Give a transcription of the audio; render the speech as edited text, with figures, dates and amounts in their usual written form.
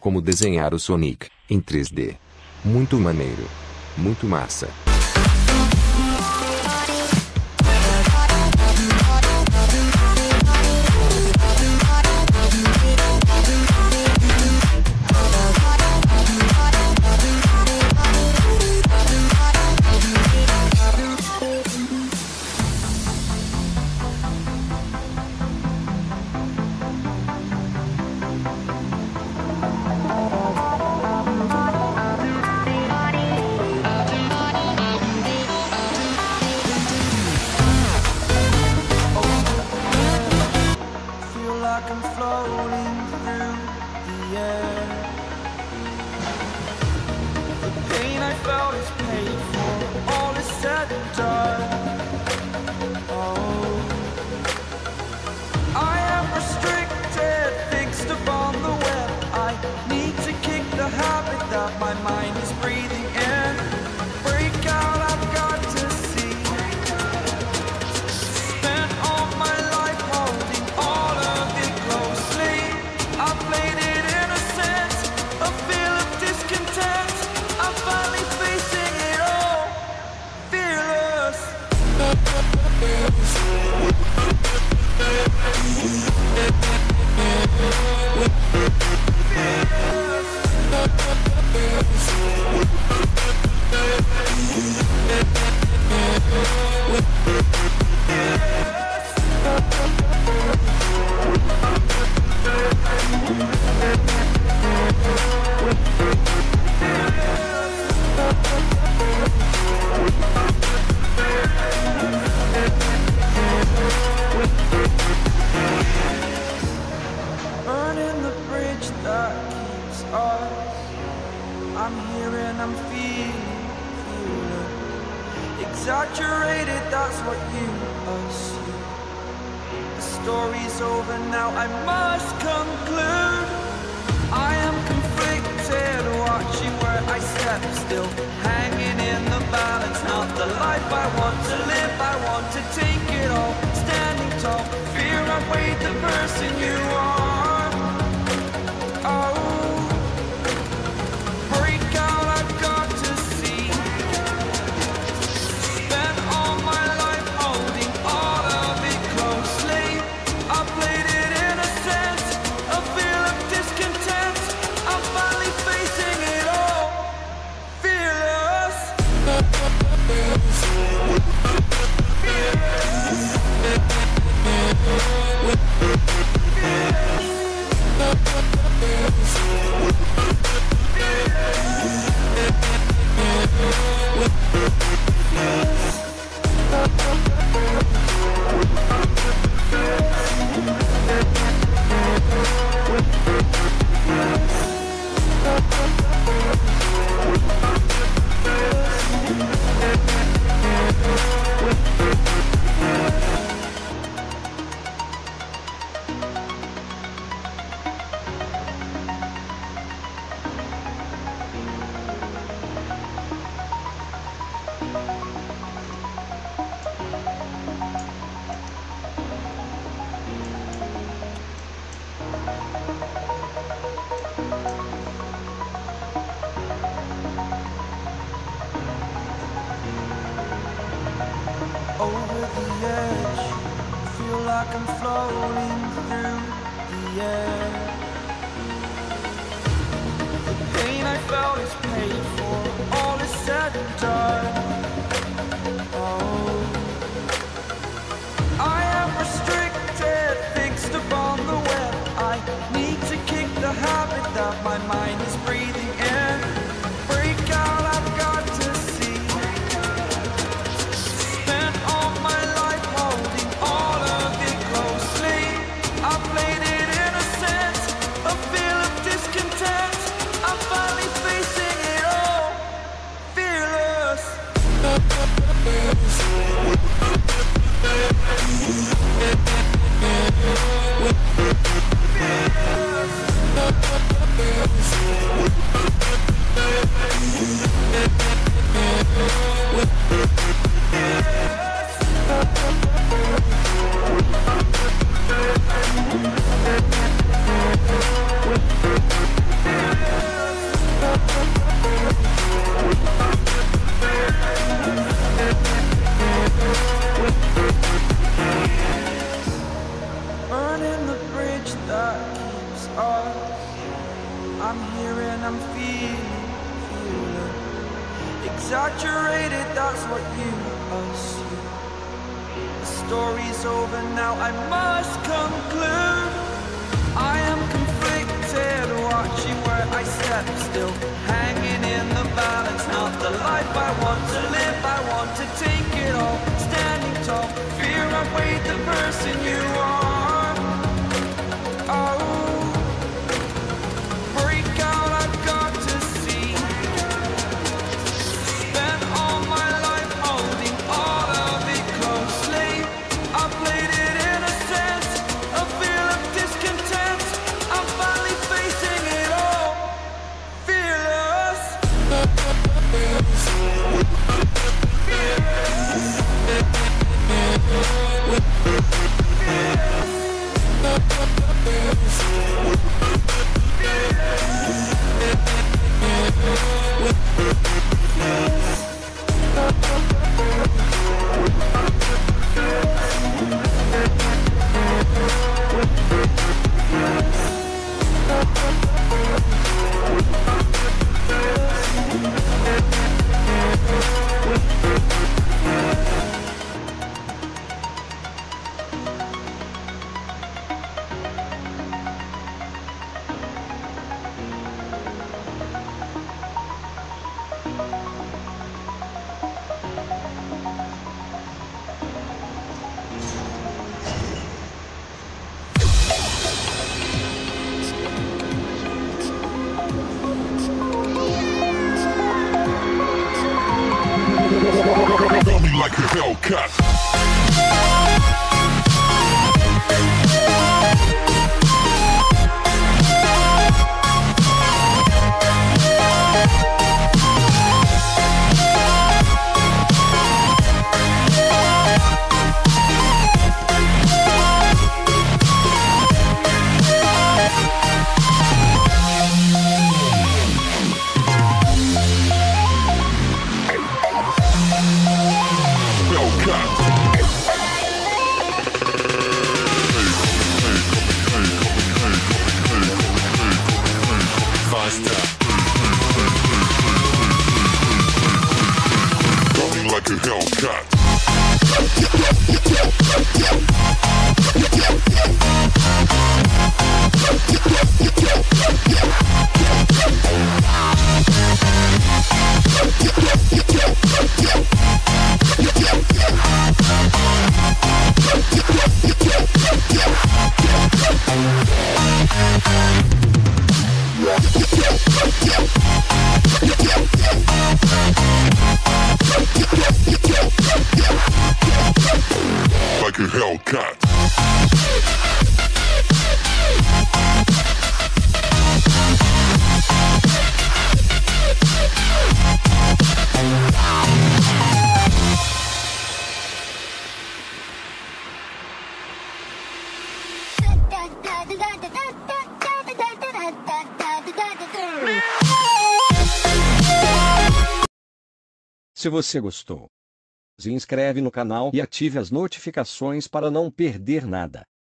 como desenhar o Sonic em 3D. Muito maneiro. Muito massa. Exaggerated, that's what you assume. The story's over now, I must conclude. I am conflicted, watching where I step still, hanging in the balance. Not the life I want to live, I want to take it all. Standing tall, fear I've weighed the person you are. Oh, break out, I've got to see. Spent all my life holding all of it closely. I played it in a sense, a feel of discontent. I'm finally facing it all, fearless. Over the edge, feel like I'm floating through the air. The pain I felt is paid for, all is said and done. Oh, I am restricted, fixed upon the web. I need to kick the habit that my mind is breathing in. Break out, I've got to see. Spent all my life holding all of it closely. I played burning the bridge that keeps us. I'm here and I'm feeling exaggerated, that's what you assume. The story's over now, I must conclude. I am conflicted, watching where I step still, hanging in the balance. Not the life I want to live, I want to take it all, standing tall. Fear I weighed the person you are. Oh, break out, I've got to see. Spent all my life holding all of it closely. I played it in a sense, a feel of discontent. I'm finally facing it all, fearless. Feel me like a Hellcat. Coming like a Hellcat. Like a Hellcat. Se você gostou, se inscreve no canal e ative as notificações para não perder nada.